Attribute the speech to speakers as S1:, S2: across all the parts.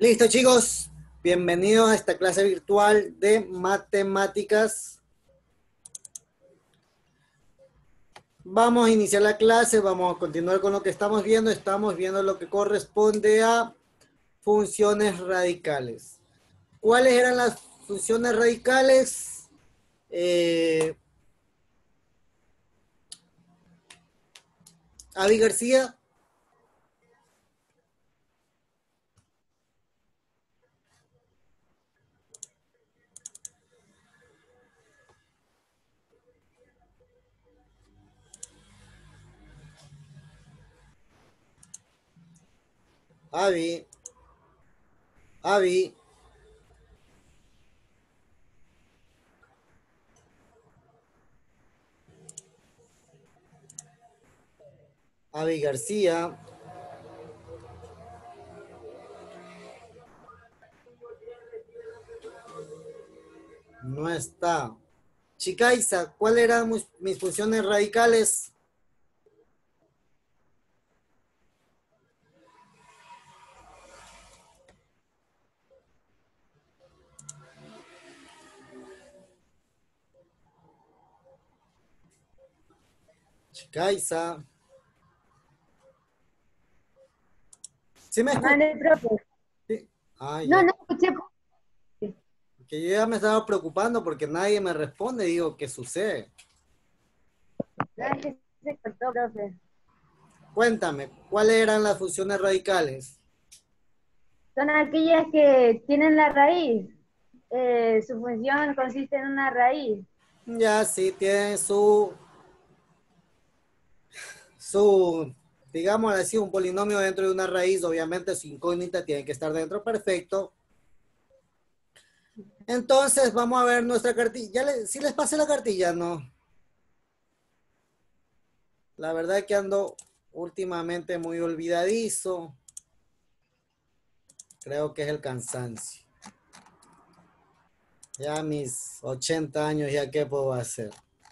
S1: Listo, chicos. Bienvenidos a esta clase virtual de matemáticas. Vamos a iniciar la clase, vamos a continuar con lo que estamos viendo. Estamos viendo lo que corresponde a funciones radicales. ¿Cuáles eran las funciones radicales? Avi García. Avi. Avi. Avi García. No está. Chicaiza, ¿cuáles eran mis funciones radicales? Chicaiza. ¿Sí me escucha?
S2: Vale, profe.
S1: Sí. Ah,
S2: No,
S1: ya.
S2: no escuché.
S1: Que yo ya me estaba preocupando porque nadie me responde. Digo, ¿qué sucede?
S2: No, es que se cortó, profe.
S1: Cuéntame, ¿cuáles eran las funciones radicales?
S2: Son aquellas que tienen la raíz. Su función consiste en una raíz.
S1: Ya sí, tienen digamos así, un polinomio dentro de una raíz. Obviamente su incógnita tiene que estar dentro, perfecto. Entonces, vamos a ver nuestra cartilla. ¿Sí les pasé la cartilla? No. La verdad es que ando últimamente muy olvidadizo. Creo que es el cansancio. Ya a mis 80 años, ¿ya qué puedo hacer?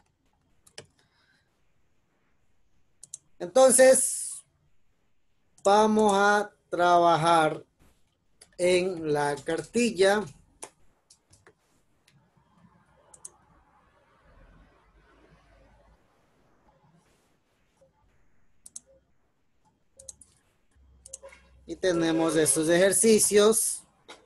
S1: Entonces, vamos a trabajar en la cartilla. Y tenemos estos ejercicios.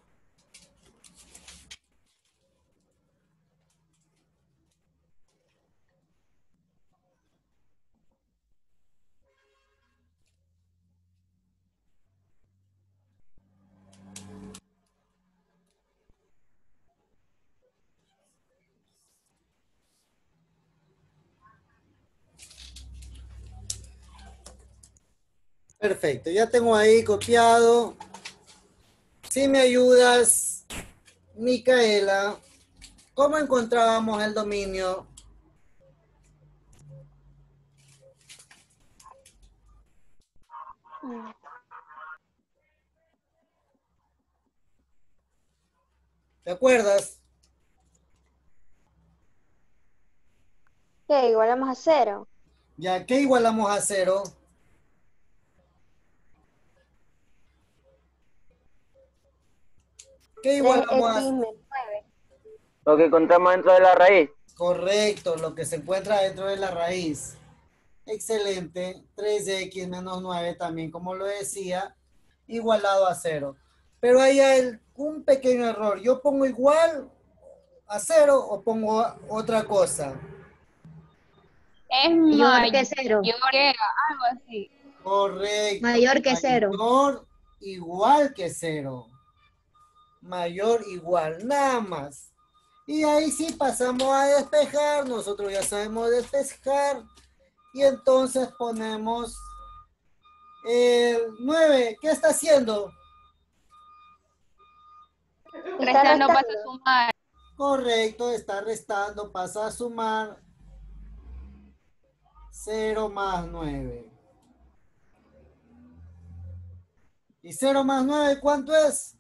S1: Perfecto, ya tengo ahí copiado. Si me ayudas, Micaela, ¿cómo encontrábamos el dominio? ¿Te acuerdas?
S3: ¿Qué? Igualamos a cero.
S1: Ya, ¿qué igualamos a cero? ¿Qué igualamos a
S3: 3x menos 9.
S4: Lo que encontramos dentro de la raíz.
S1: Correcto, lo que se encuentra dentro de la raíz. Excelente. 3x menos 9 también, como lo decía, igualado a cero. Pero ahí hay un pequeño error. Yo pongo igual a cero o pongo otra cosa.
S5: Es
S2: Mayor que
S5: mayor
S2: cero.
S5: que algo así.
S1: Correcto.
S2: Mayor que cero.
S1: Mayor igual que cero. Mayor igual, nada más. Y ahí sí pasamos a despejar. Nosotros ya sabemos despejar. Y entonces ponemos el 9. ¿Qué está haciendo?
S3: Está
S5: Restando pasa a
S3: restando.
S5: sumar.
S1: Correcto, está restando, pasa a sumar 0 más 9. ¿Y 0 más 9 cuánto es?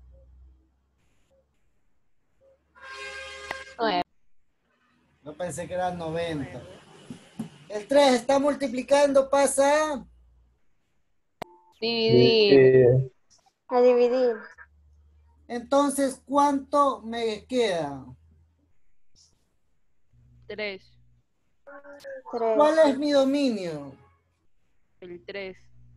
S5: 9.
S1: Yo pensé que era 90. El 3 está multiplicando, pasa a
S5: Dividir.
S3: A dividir.
S1: Entonces, ¿cuánto me queda?
S5: 3.
S3: 3.
S1: ¿Cuál es mi dominio?
S5: El 3.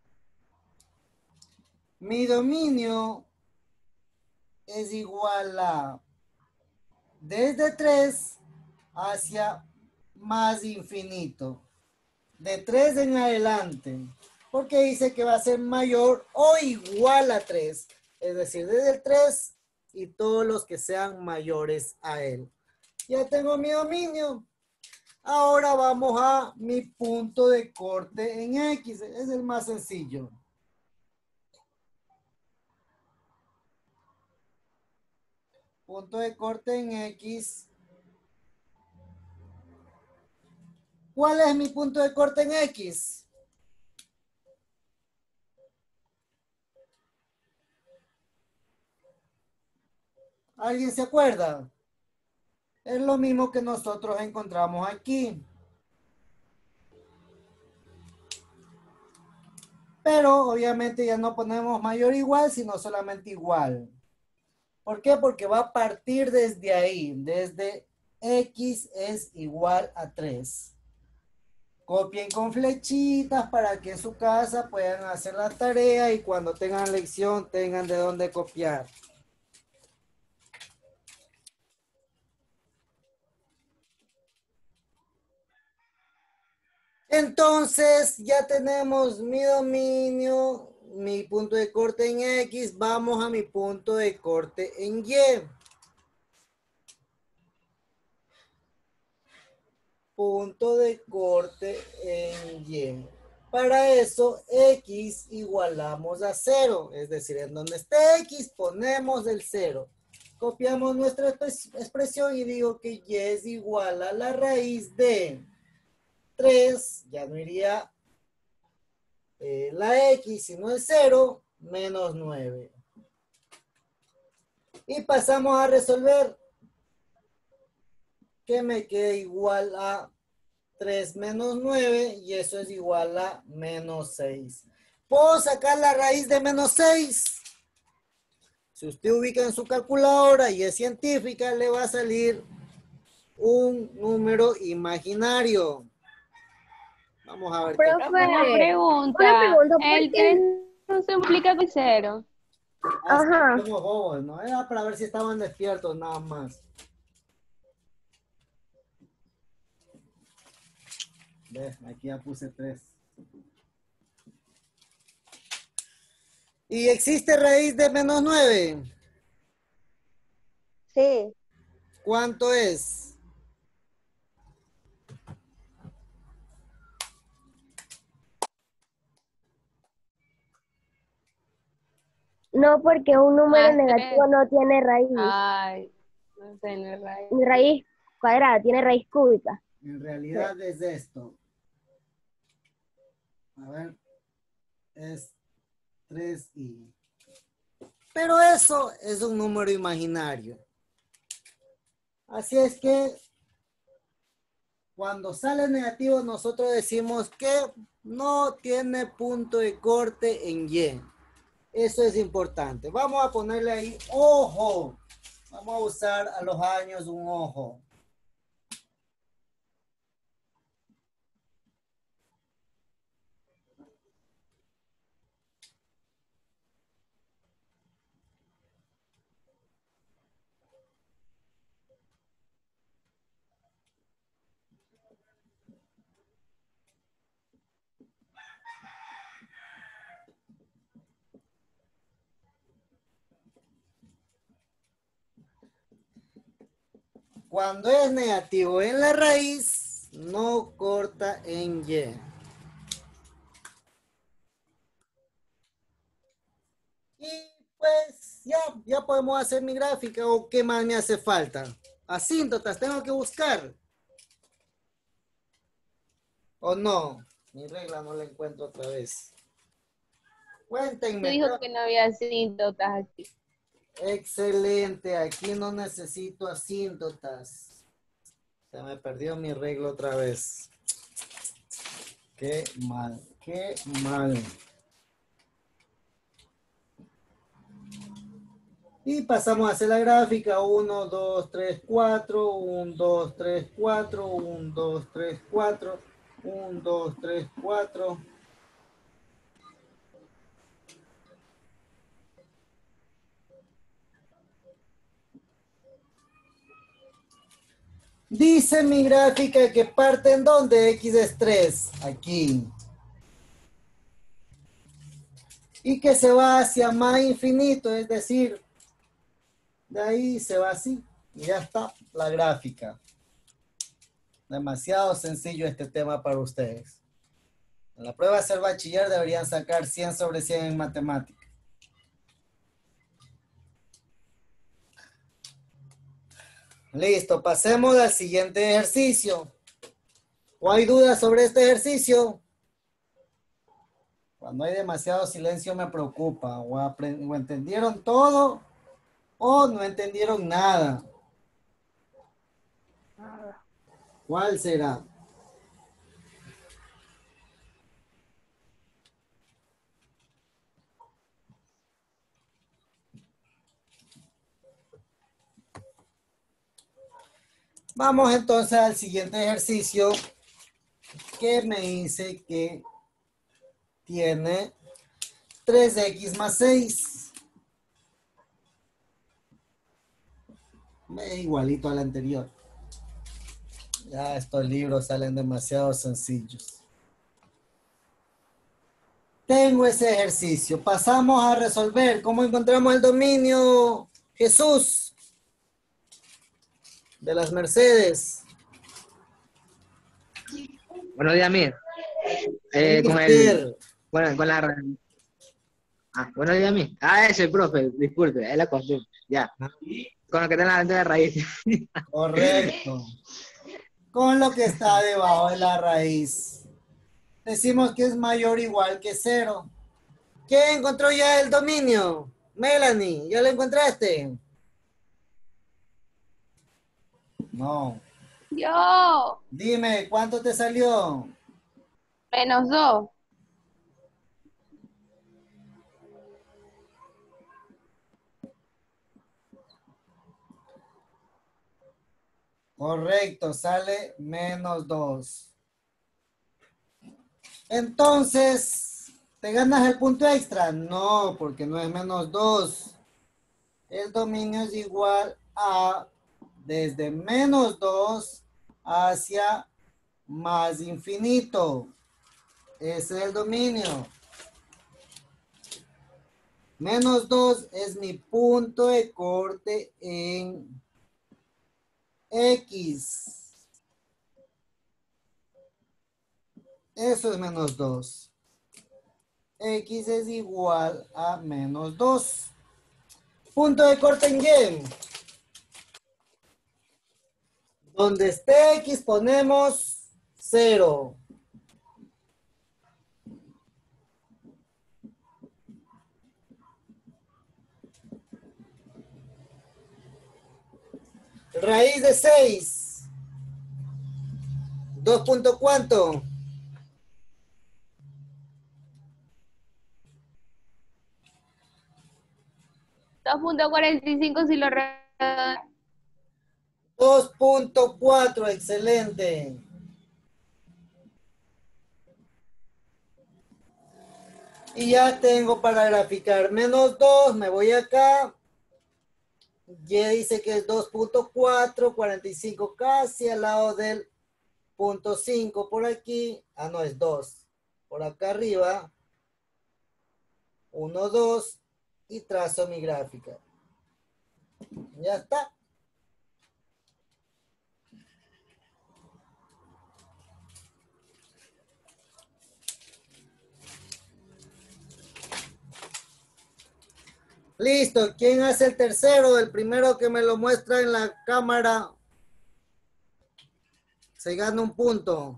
S1: Mi dominio es igual a desde 3 hacia más infinito. De 3 en adelante. Porque dice que va a ser mayor o igual a 3. Es decir, desde el 3 y todos los que sean mayores a él. Ya tengo mi dominio. Ahora vamos a mi punto de corte en X. Es el más sencillo. Punto de corte en X. ¿Cuál es mi punto de corte en X? ¿Alguien se acuerda? Es lo mismo que nosotros encontramos aquí. Pero obviamente ya no ponemos mayor o igual, sino solamente igual. ¿Por qué? Porque va a partir desde ahí, desde X es igual a 3. Copien con flechitas para que en su casa puedan hacer la tarea y cuando tengan lección tengan de dónde copiar. Entonces ya tenemos mi dominio, mi punto de corte en X, vamos a mi punto de corte en Y. Punto de corte en Y. Para eso, X igualamos a 0. Es decir, en donde esté X, ponemos el 0. Copiamos nuestra expresión y digo que Y es igual a la raíz de 3. Ya no iría la X, sino el 0, menos 9. Y pasamos a resolver. Que me quede igual a 3 menos 9 y eso es igual a menos 6. ¿Puedo sacar la raíz de menos 6? Si usted ubica en su calculadora y es científica, le va a salir un número imaginario. Vamos a ver qué.
S2: Profe,
S5: Una
S2: una
S5: pregunta.
S2: pregunta, ¿por
S5: El
S2: qué?
S5: 3 no se multiplica con 0.
S2: Ajá.
S1: Somos bobos, ¿no? Era para ver si estaban despiertos nada más. ¿Ves? Aquí ya puse 3. ¿Y existe raíz de menos 9?
S3: Sí.
S1: ¿Cuánto es?
S2: No, porque un número
S5: Más
S2: negativo
S5: 3.
S2: no tiene raíz.
S5: Ay, no sé, no es raíz.
S2: Ni raíz cuadrada, tiene raíz cúbica.
S1: En realidad es esto. A ver. Es 3i. Pero eso es un número imaginario. Así es que cuando sale negativo nosotros decimos que no tiene punto de corte en Y. Eso es importante. Vamos a ponerle ahí ojo. Vamos a usar a los años un ojo. Cuando es negativo en la raíz, no corta en Y. Y pues ya podemos hacer mi gráfica o qué más me hace falta. Asíntotas, tengo que buscar. ¿O no? Mi regla no la encuentro otra vez.
S5: Tú
S1: Cuéntenme.
S5: dijo que no había asíntotas aquí.
S1: Excelente, aquí no necesito asíntotas. Se me perdió mi regla otra vez. Qué mal, qué mal. Y pasamos a hacer la gráfica. 1, 2, 3, 4. 1, 2, 3, 4. 1, 2, 3, 4. 1, 2, 3, 4. Dice mi gráfica que parte en donde X es 3. Aquí. Y que se va hacia más infinito, es decir, de ahí se va así. Y ya está la gráfica. Demasiado sencillo este tema para ustedes. En la prueba de ser bachiller deberían sacar 100 sobre 100 en matemáticas. Listo, pasemos al siguiente ejercicio. ¿O hay dudas sobre este ejercicio? Cuando hay demasiado silencio me preocupa. O entendieron todo o no entendieron nada. ¿Cuál será? Vamos entonces al siguiente ejercicio que me dice que tiene 3x más 6. Igualito al anterior. Ya estos libros salen demasiado sencillos. Tengo ese ejercicio. Pasamos a resolver. ¿Cómo encontramos el dominio, Jesús? De las Mercedes.
S6: Buenos días, Mir. Con la... buenos días, Mir. Ese profe, disculpe, es la costumbre. Ya. Con lo que está delante de la raíz.
S1: Correcto. Con lo que está debajo de la raíz. Decimos que es mayor o igual que 0. ¿Quién encontró ya el dominio? Melanie, ¿ya lo encontraste? No.
S5: Yo.
S1: Dime, ¿cuánto te salió?
S5: -2.
S1: Correcto, sale -2. Entonces, ¿te ganas el punto extra? No, porque no es -2. El dominio es igual a desde -2 hacia más infinito. Ese es el dominio. -2 es mi punto de corte en X. Eso es -2. X es igual a -2. Punto de corte en Y. Donde esté X ponemos 0. Raíz de 6. 2 punto ¿cuánto?
S5: 2.45 si lo
S1: 2.4, excelente. Y ya tengo para graficar -2, me voy acá. Y dice que es 2.4, 45 casi al lado del 0.5 por aquí. Ah, no, es 2. Por acá arriba. 1, 2. Y trazo mi gráfica. Ya está. Listo. ¿Quién hace el tercero? El primero que me lo muestra en la cámara se gana un punto.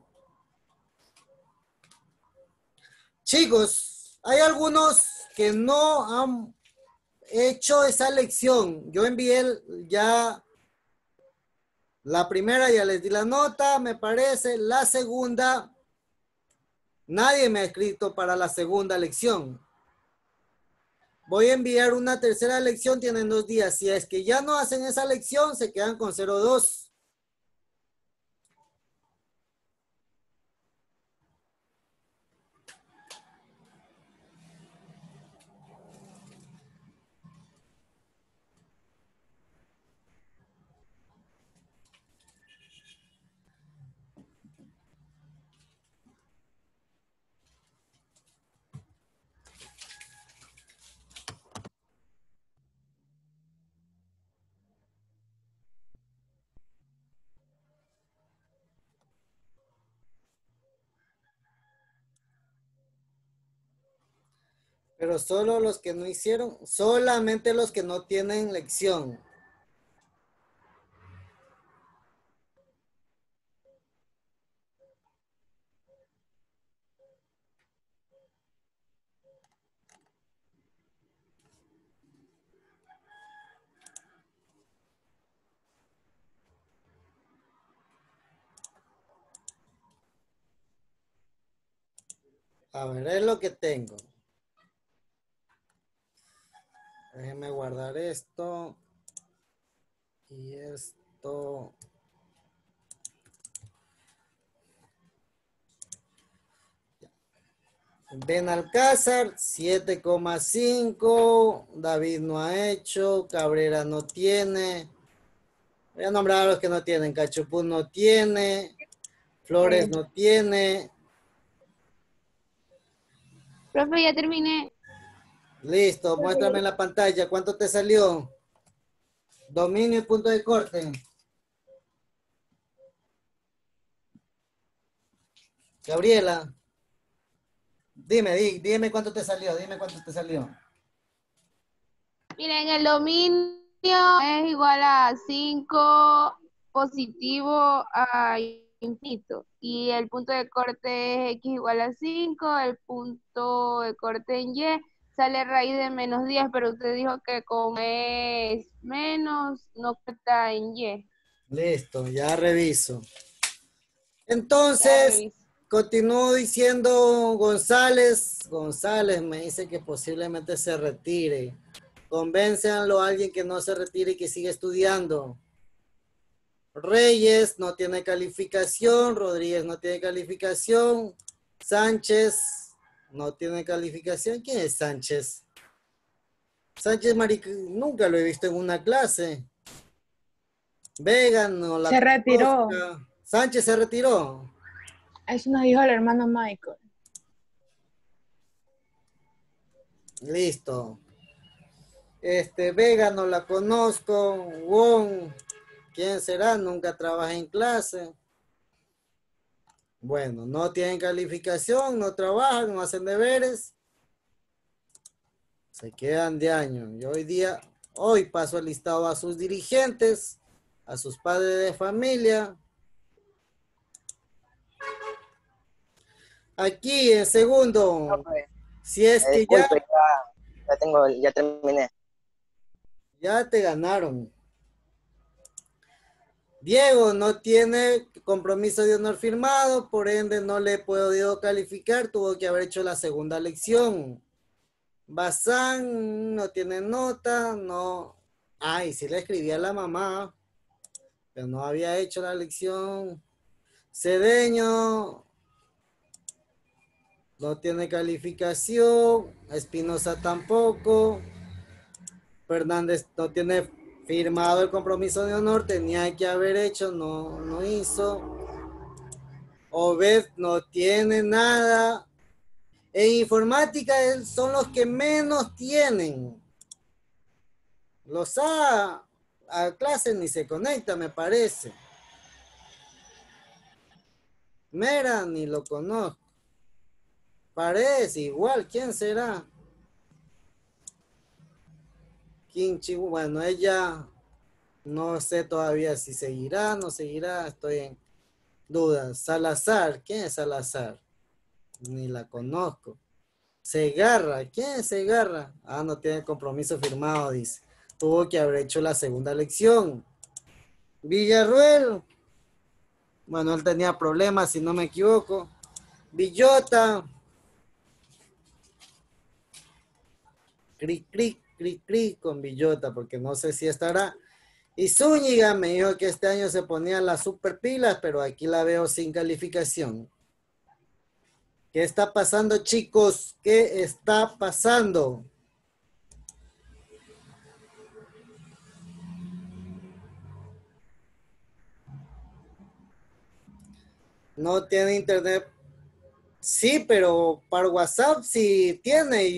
S1: Chicos, hay algunos que no han hecho esa lección. Yo envié ya la primera, ya les di la nota, me parece. La segunda, nadie me ha escrito para la segunda lección. Voy a enviar una tercera lección, tienen 2 días. Si es que ya no hacen esa lección, se quedan con 0,2. Pero solo los que no hicieron, solamente los que no tienen lección. A ver, es lo que tengo. Déjenme guardar esto. Y esto. Benalcázar, 7,5. David no ha hecho. Cabrera no tiene. Voy a nombrar a los que no tienen. Cachupún no tiene. Flores no tiene.
S5: Profe, ya terminé.
S1: Listo, muéstrame en la pantalla. ¿Cuánto te salió? Dominio y punto de corte. Gabriela. Dime cuánto te salió. Dime cuánto te salió.
S5: Miren, el dominio es igual a 5 positivo a infinito. Y el punto de corte es x igual a 5. El punto de corte en y sale raíz de menos 10, pero usted dijo que como es menos, no corta en y.
S1: Listo, ya reviso.
S5: Ya
S1: Entonces,
S5: reviso.
S1: continúo diciendo González. González me dice que posiblemente se retire. Convénzanlo a alguien que no se retire y que siga estudiando. Reyes no tiene calificación. Rodríguez no tiene calificación. Sánchez no tiene calificación. ¿Quién es Sánchez? Sánchez nunca lo he visto en una clase. Vega no la
S7: Se retiró.
S1: conozca. Sánchez se retiró.
S7: Eso nos dijo el hermano Michael.
S1: Listo. Vega no la conozco. Wong, ¿quién será? Nunca trabaja en clase. Bueno, no tienen calificación, no trabajan, no hacen deberes. Se quedan de año. Y hoy paso el listado a sus dirigentes, a sus padres de familia. Aquí en segundo,
S4: Profe,
S1: si es que
S4: disculpe, ya terminé.
S1: ya te ganaron. Diego no tiene compromiso de honor firmado, por ende no le he podido calificar, tuvo que haber hecho la segunda lección. Bazán no tiene nota, no. Ay, sí le escribí a la mamá, pero no había hecho la lección. Cedeño no tiene calificación, Espinosa tampoco. Fernández no tiene firmado el compromiso de honor, tenía que haber hecho, no hizo. Obed no tiene nada. En informática son los que menos tienen. Los a clase ni se conecta, me parece. Mera ni lo conozco. Parece igual, ¿quién será? Kinchi, bueno, ella no sé todavía si seguirá, no seguirá, estoy en dudas. Salazar, ¿quién es Salazar? Ni la conozco. Segarra, ¿quién es Segarra? Ah, no tiene compromiso firmado, dice. Tuvo que haber hecho la segunda lección. Villarruel, bueno, él tenía problemas, si no me equivoco. Villota, cri con Villota, porque no sé si estará. Y Zúñiga me dijo que este año se ponían las super pilas, pero aquí la veo sin calificación. ¿Qué está pasando, chicos? ¿Qué está pasando? No tiene internet. Sí, pero para WhatsApp sí tiene.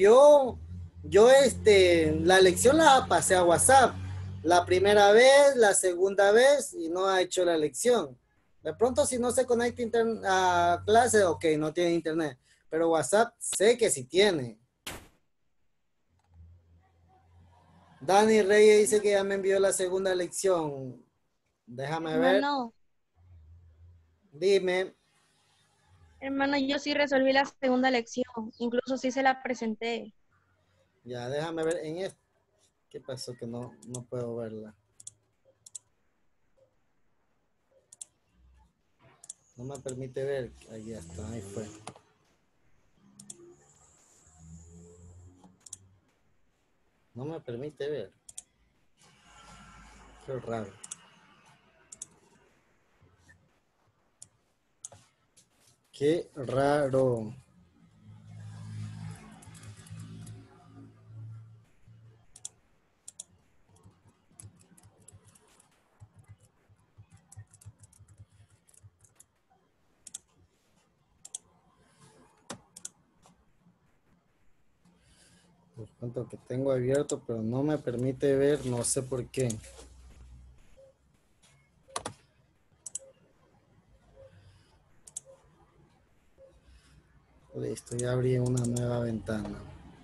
S1: La lección la pasé a WhatsApp. La primera vez, la segunda vez y no ha hecho la lección. De pronto si no se conecta a clase, ok, no tiene internet. Pero WhatsApp sé que sí tiene. Dani Reyes dice que ya me envió la segunda lección. Déjame ver.
S8: Hermano,
S1: Dime.
S8: hermano, yo sí resolví la segunda lección, incluso sí se la presenté.
S1: Ya, déjame ver en esto. ¿Qué pasó que no puedo verla? No me permite ver. Ahí está, ahí fue. No me permite ver. Qué raro. Qué raro. Por cuanto que tengo abierto, pero no me permite ver, no sé por qué. Listo, ya abrí una nueva ventana.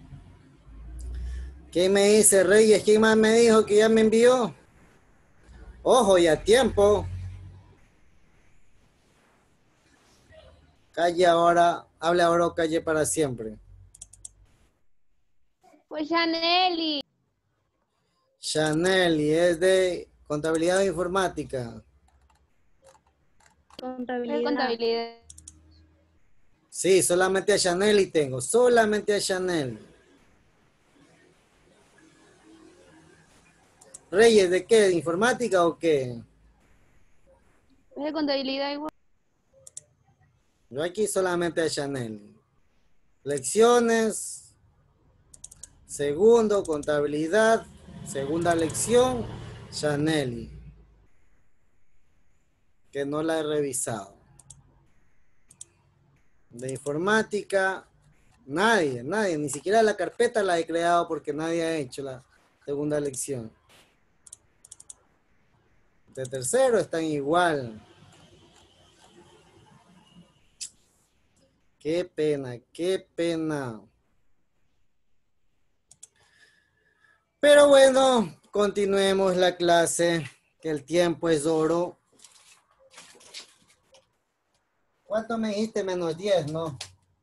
S1: ¿Qué me dice Reyes? ¿Quién más me dijo que ya me envió? Ojo, y a tiempo. Calle ahora, hable ahora o calle para siempre.
S5: Pues Chaneli.
S1: Chanel, y es de contabilidad e informática.
S5: Es
S8: Contabilidad.
S5: contabilidad.
S1: Sí, solamente a Chanel y tengo. Solamente a Chanel. Reyes, ¿de qué? ¿De informática o qué?
S5: Es de contabilidad igual.
S1: Yo aquí solamente a Chanel. Lecciones. Segundo, contabilidad. Segunda lección, Chanel. Que no la he revisado. De informática, nadie, ni siquiera la carpeta la he creado porque nadie ha hecho la segunda lección. De tercero están igual. Qué pena, qué pena. Pero bueno, continuemos la clase, que el tiempo es oro. ¿Cuánto me dijiste? Menos 10, ¿no?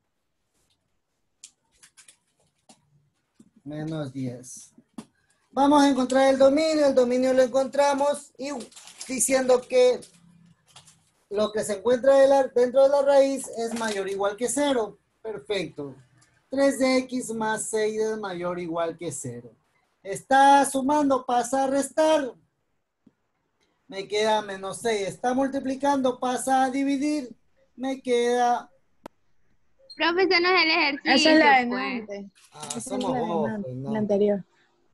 S1: Menos 10. Vamos a encontrar el dominio lo encontramos y diciendo que lo que se encuentra dentro de la raíz es mayor o igual que 0. Perfecto. 3x más 6 es mayor o igual que 0. Está sumando, pasa a restar. Me queda menos 6. Está multiplicando, pasa a dividir. Me queda...
S5: Profe, ese no es el ejercicio.
S7: Esa es la de
S5: pues.
S7: antes.
S1: Ah,
S7: Esa es
S1: somos
S7: la de
S1: vos,
S7: antes,
S1: pues,
S7: la
S1: ¿no?
S7: anterior.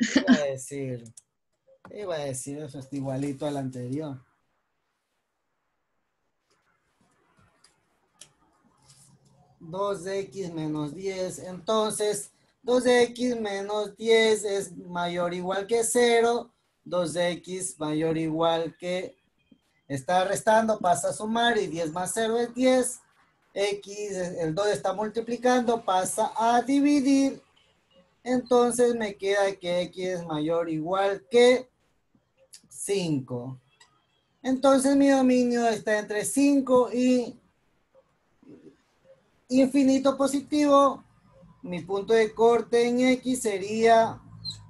S1: Iba a decir, eso está igualito al anterior. (2x menos 10). Entonces, 2x menos 10 es mayor o igual que 0. 2x mayor o igual que... Está restando, pasa a sumar y 10 más 0 es 10. X, el 2 está multiplicando, pasa a dividir. Entonces me queda que X es mayor o igual que 5. Entonces mi dominio está entre 5 y infinito positivo. Mi punto de corte en X sería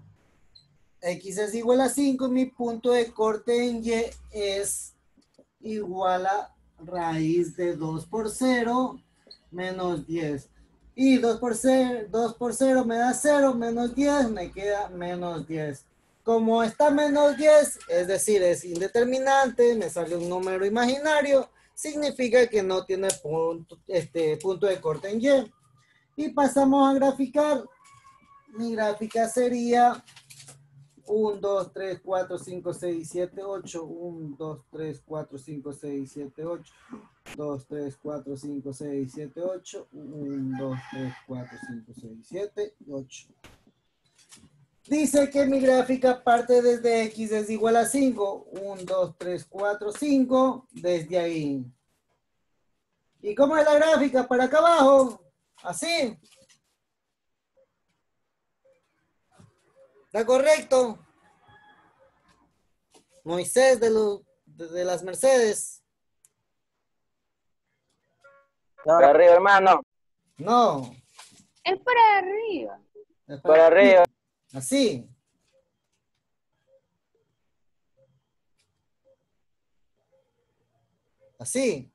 S1: X es igual a 5. Mi punto de corte en Y es igual a raíz de 2 por 0 menos 10. Y 2 por 0 me da 0, menos 10, me queda menos 10. Como está menos 10, es decir, es indeterminante, me sale un número imaginario, significa que no tiene punto de corte en Y. Y pasamos a graficar. Mi gráfica sería 1, 2, 3, 4, 5, 6, 7, 8. 1, 2, 3, 4, 5, 6, 7, 8. 2, 3, 4, 5, 6, 7, 8. 1, 2, 3, 4, 5, 6, 7, 8. Dice que mi gráfica parte desde X es igual a 5. 1, 2, 3, 4, 5. Desde ahí. ¿Y cómo es la gráfica para acá abajo? Así. ¿Está correcto? Moisés de las Mercedes.
S4: No, para arriba, hermano.
S1: No.
S5: Es para arriba.
S1: Es
S4: Para arriba.
S1: Así. Así.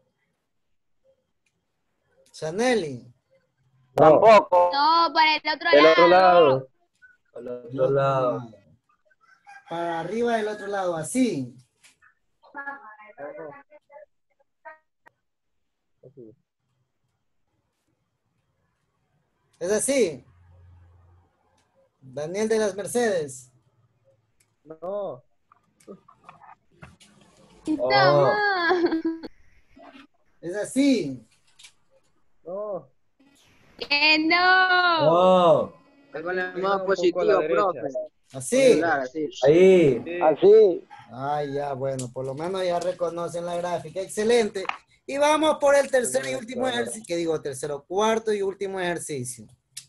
S1: Chaneli.
S4: Tampoco.
S5: No, para el otro
S9: Del otro
S5: lado.
S9: lado. Al otro lado.
S1: Para arriba del otro lado, así. Es así. Daniel de las Mercedes.
S9: No.
S5: Está
S9: Oh.
S5: mal.
S1: Es así.
S9: No.
S5: Que no.
S9: No.
S6: Póngale
S9: Un
S6: modo
S9: poco a la
S6: positivo,
S9: derecha.
S6: profe.
S1: Así.
S6: Claro, así.
S9: Ahí.
S4: Así.
S1: Ay, ya, bueno, por lo menos ya reconocen la gráfica. Excelente. Y vamos por el tercer y último ejercicio. ¿Qué digo? Tercero, cuarto y último ejercicio.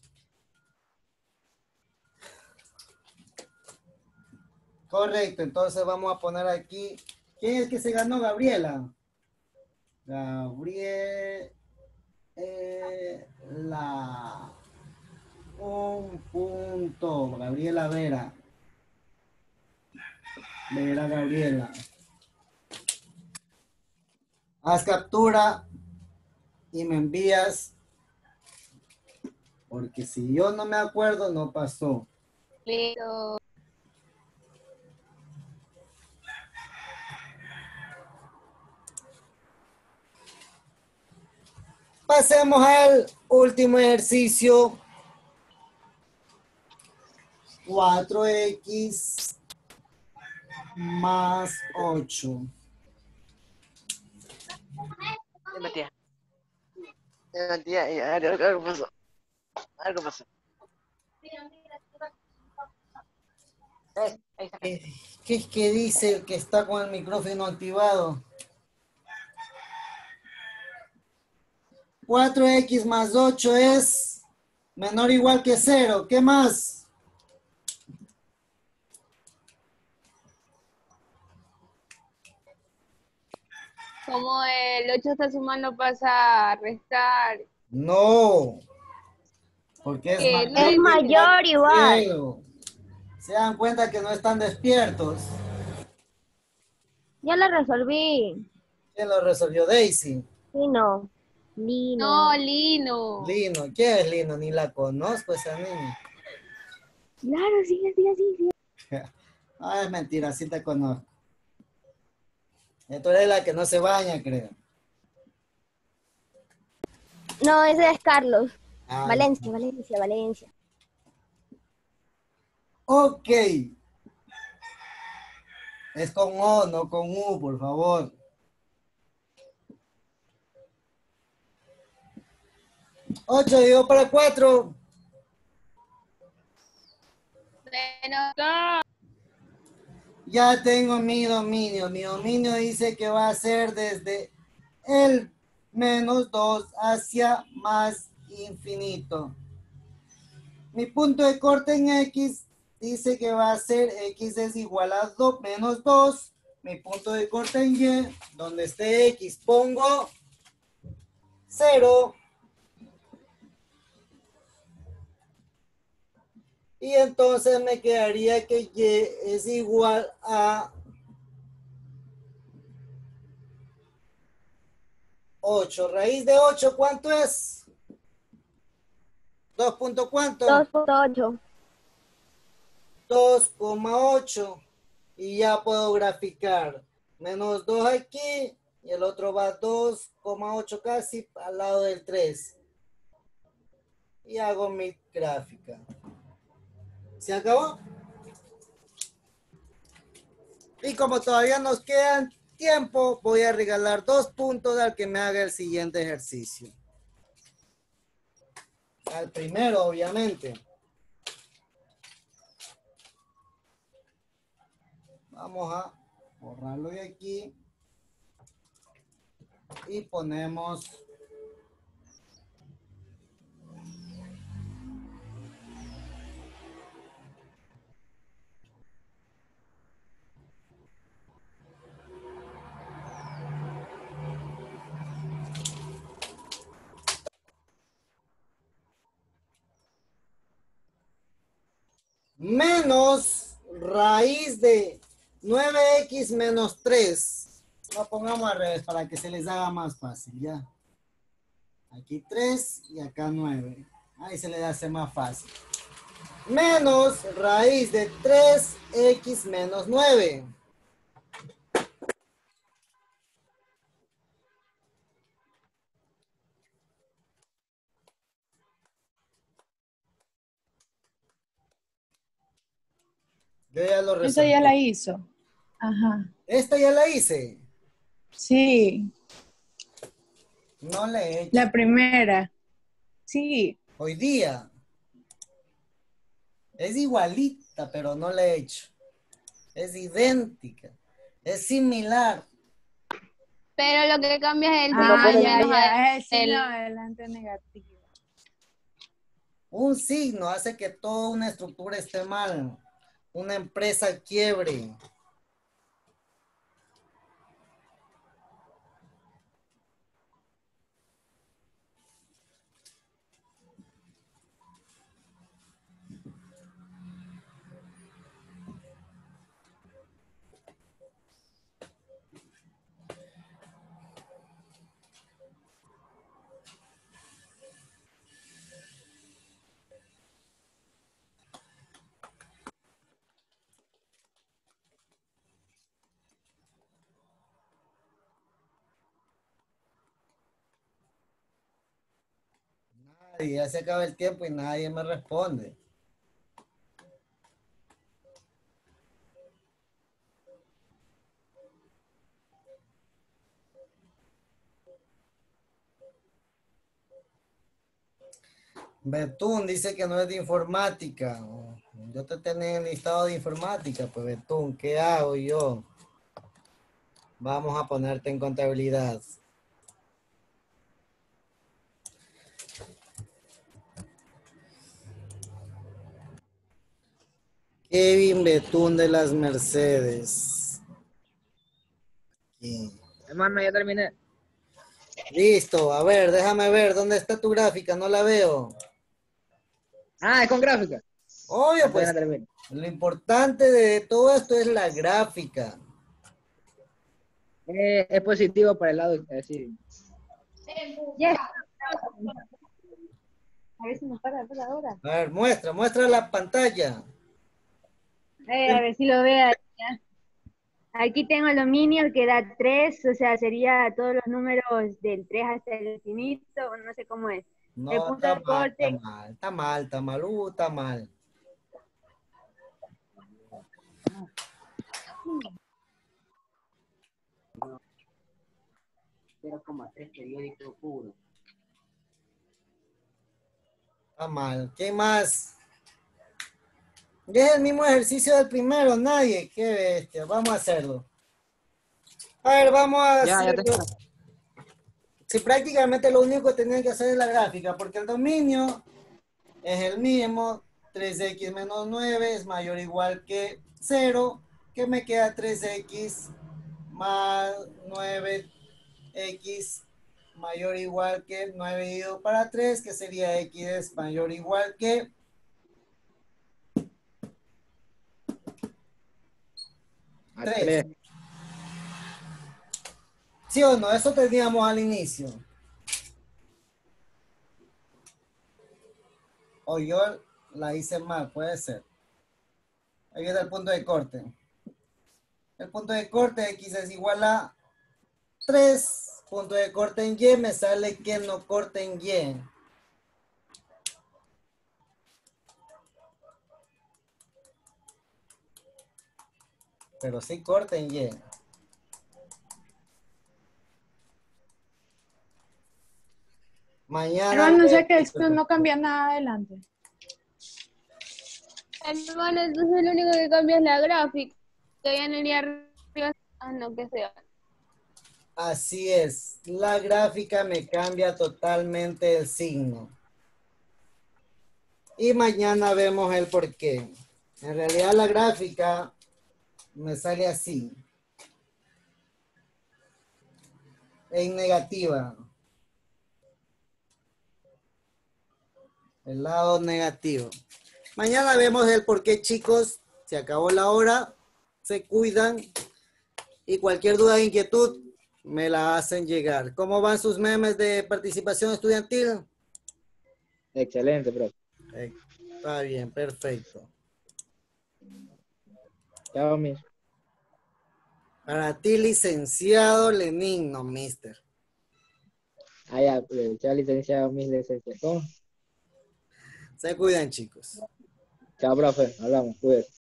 S1: Correcto, entonces vamos a poner aquí. ¿Quién es que se ganó, Gabriela? Gabriela. Un punto. Gabriela Vera. Vera Gabriela. Haz captura y me envías. Porque si yo no me acuerdo, no pasó.
S5: Listo.
S1: Pasemos al último ejercicio. 4x más 8.
S4: Algo pasó. Algo pasó. Ahí está.
S1: ¿Qué es que dice el que está con el micrófono activado? 4x más 8 es menor o igual que 0. ¿Qué más?
S5: Como el 8 está sumando, pasa a restar.
S1: No. Porque es
S5: Que
S1: mayor.
S5: no
S2: Es mayor igual.
S1: Cielo. Se dan cuenta que no están despiertos.
S2: Ya la resolví.
S1: ¿Quién lo resolvió? Daisy.
S2: Lino.
S5: No, Lino.
S1: Lino. ¿Quién es Lino? Ni la conozco esa niña.
S2: Claro, sí, sí.
S1: Ah, es mentira, sí te conozco. Tú eres la que no se baña, creo.
S2: No, ese es Carlos.
S1: Ah,
S2: Valencia.
S1: ok. Es con O, no con U, por favor. 8 dividido para 4.
S5: Menos 2.
S1: Ya tengo mi dominio. Mi dominio dice que va a ser desde el menos 2 hacia más infinito. Mi punto de corte en X dice que va a ser X es igual a menos 2. Mi punto de corte en Y, donde esté X, pongo 0. Y entonces me quedaría que Y es igual a 8. Raíz de 8, ¿cuánto es? ¿2 punto cuánto?
S2: 2.8.
S1: 2,8. Y ya puedo graficar. Menos 2 aquí. Y el otro va 2,8 casi al lado del 3. Y hago mi gráfica. ¿Se acabó? Y como todavía nos quedan tiempo, voy a regalar 2 puntos al que me haga el siguiente ejercicio. Al primero, obviamente. Vamos a borrarlo de aquí. Y ponemos menos raíz de 9x menos 3. Lo pongamos al revés para que se les haga más fácil, ya. Aquí 3 y acá 9. Ahí se les hace más fácil. Menos raíz de 3x menos 9. Yo ya lo
S7: Esa
S1: resolví.
S7: ya la hizo. Ajá.
S1: Esta ya la hice.
S7: Sí,
S1: No la he hecho.
S7: la primera. Sí.
S1: Hoy día. Es igualita, pero no la he hecho. Es idéntica. Es similar.
S5: Pero lo que cambia es el
S7: Ah,
S5: signo
S7: ya,
S5: menos
S7: ya. Es el signo
S5: el-
S7: adelante negativo.
S1: Un signo hace que toda una estructura esté mal. Una empresa quiebre. Nadie, ya se acaba el tiempo y nadie me responde. Betún dice que no es de informática. Yo te tenía en el listado de informática, pues Betún, ¿qué hago yo? Vamos a ponerte en contabilidad. Kevin Betún de las Mercedes. Aquí.
S6: Hermano, ya terminé.
S1: Listo, a ver, déjame ver, ¿dónde está tu gráfica? No la veo.
S6: Ah, es con gráfica.
S1: Obvio,
S6: Apenas
S1: pues,
S6: termino.
S1: lo importante de todo esto es la gráfica.
S6: Es positivo para el lado, sí.
S2: Yes. A ver si nos para ahora.
S1: A ver, muestra la pantalla.
S2: A ver si lo vea. Aquí tengo aluminio que da 3, o sea, sería todos los números del 3 hasta el infinito, no sé cómo es. El
S1: No,
S2: punto
S1: está
S2: de
S1: mal,
S2: corte,
S1: está mal.
S6: Periódico puro.
S1: Está mal. ¿Qué más? Es el mismo ejercicio del primero, nadie. Qué bestia. Vamos a hacerlo. A ver, vamos a
S6: Ya
S1: hacerlo.
S6: tengo.
S1: Si prácticamente lo único que tenían que hacer es la gráfica, porque el dominio es el mismo. 3x menos 9 es mayor o igual que 0. Que me queda 3x más 9x mayor o igual que 9 dividido para 3, que sería x es mayor o igual que 3.
S6: 3.
S1: ¿Sí o no? Eso teníamos al inicio. O yo la hice mal, puede ser. Ahí viene el punto de corte. El punto de corte de X es igual a 3. Punto de corte en Y, me sale que no corte en Y. Pero sí corte en Y. Mañana.
S7: Hermano, o sea que esto no cambia nada adelante.
S5: Hermano, entonces lo único que cambia es la gráfica. Que ya no iría arriba. Ah, no, que sea.
S1: Así es. La gráfica me cambia totalmente el signo. Y mañana vemos el por qué. En realidad la gráfica me sale así. En negativa. El lado negativo. Mañana vemos el por qué, chicos. Se acabó la hora. Se cuidan. Y cualquier duda o inquietud me la hacen llegar. ¿Cómo van sus memes de participación estudiantil?
S6: Excelente, profe.
S1: Está bien, perfecto.
S6: Chao, mis.
S1: Para ti, licenciado Lenín, no, mister.
S6: Ah, ya, chao, licenciado, mis licenciados. ¿Cómo?
S1: Se cuidan, chicos.
S6: Chao, profe. Hablamos, cuídate.